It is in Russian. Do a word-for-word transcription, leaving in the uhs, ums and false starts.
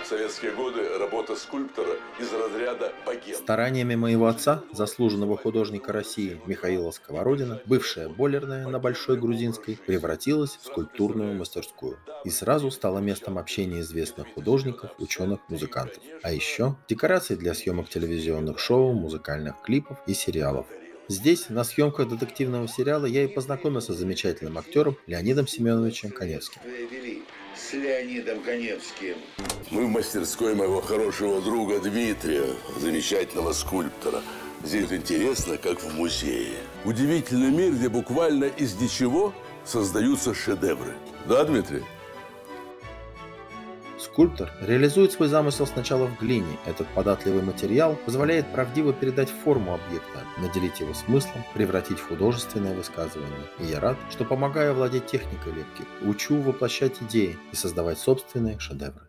советские годы работа скульптора из разряда богем. Стараниями моего отца, заслуженного художника России Михаила Сковородина, бывшая бойлерная на Большой Грузинской превратилась в скульптурную мастерскую и сразу стала местом общения известных художников, ученых, музыкантов. А еще декорации для съемок телевизионных шоу, музыкальных клипов и сериалов. Здесь, на съемках детективного сериала, я и познакомился с замечательным актером Леонидом Семеновичем Каневским. С Леонидом Каневским. Мы в мастерской моего хорошего друга Дмитрия, замечательного скульптора. Здесь интересно, как в музее. Удивительный мир, где буквально из ничего создаются шедевры. Да, Дмитрий? Скульптор реализует свой замысел сначала в глине. Этот податливый материал позволяет правдиво передать форму объекта, наделить его смыслом, превратить в художественное высказывание. И я рад, что помогаю овладеть техникой лепки, учу воплощать идеи и создавать собственные шедевры.